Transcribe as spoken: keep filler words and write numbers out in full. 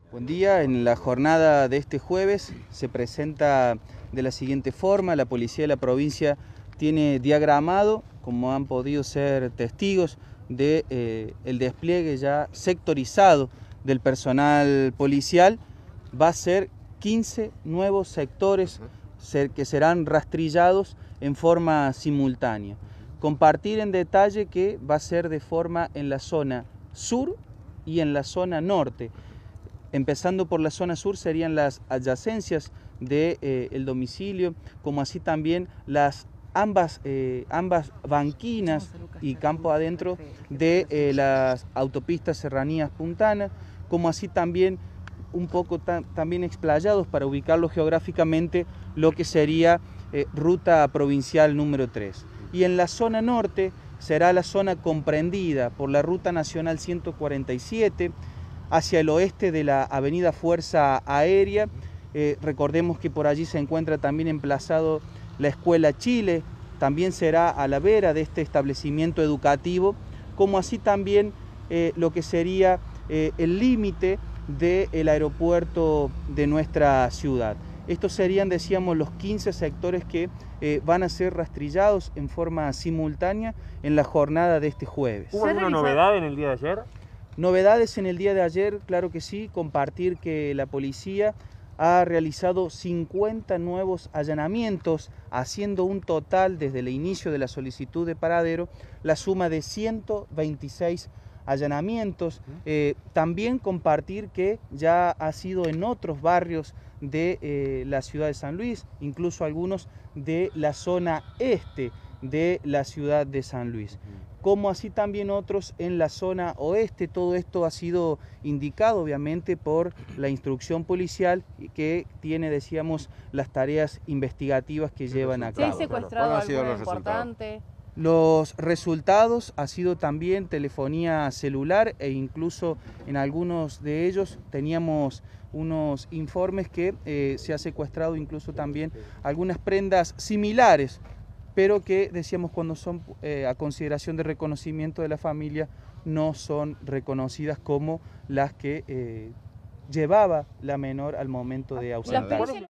Buen día, en la jornada de este jueves se presenta de la siguiente forma. La Policía de la provincia tiene diagramado, como han podido ser testigos, de eh, el despliegue ya sectorizado del personal policial. Va a ser quince nuevos sectores que serán rastrillados en forma simultánea. Compartir en detalle que va a ser de forma en la zona sur y en la zona norte. Empezando por la zona sur serían las adyacencias del de, eh, domicilio, como así también las ambas, eh, ambas banquinas y campo adentro de eh, las autopistas Serranías Puntanas, como así también un poco ta también explayados para ubicarlo geográficamente lo que sería eh, ruta provincial número tres. Y en la zona norte será la zona comprendida por la ruta nacional ciento cuarenta y siete, hacia el oeste de la avenida Fuerza Aérea. Eh, recordemos que por allí se encuentra también emplazado la Escuela Chile, también será a la vera de este establecimiento educativo, como así también eh, lo que sería eh, el límite del aeropuerto de nuestra ciudad. Estos serían, decíamos, los quince sectores que eh, van a ser rastrillados en forma simultánea en la jornada de este jueves. ¿Hubo alguna novedad en el día de ayer? Novedades en el día de ayer, claro que sí, compartir que la policía ha realizado cincuenta nuevos allanamientos, haciendo un total desde el inicio de la solicitud de paradero, la suma de ciento veintiséis allanamientos. Eh, también compartir que ya ha sido en otros barrios de eh, la ciudad de San Luis, incluso algunos de la zona este de la ciudad de San Luis, como así también otros en la zona oeste. Todo esto ha sido indicado obviamente por la instrucción policial que tiene, decíamos, las tareas investigativas que llevan a cabo. ¿Se ha secuestrado algo importante? Los resultados ha sido también telefonía celular e incluso en algunos de ellos teníamos unos informes que eh, se ha secuestrado incluso también algunas prendas similares, pero que, decíamos, cuando son eh, a consideración de reconocimiento de la familia, no son reconocidas como las que eh, llevaba la menor al momento de ausentarse.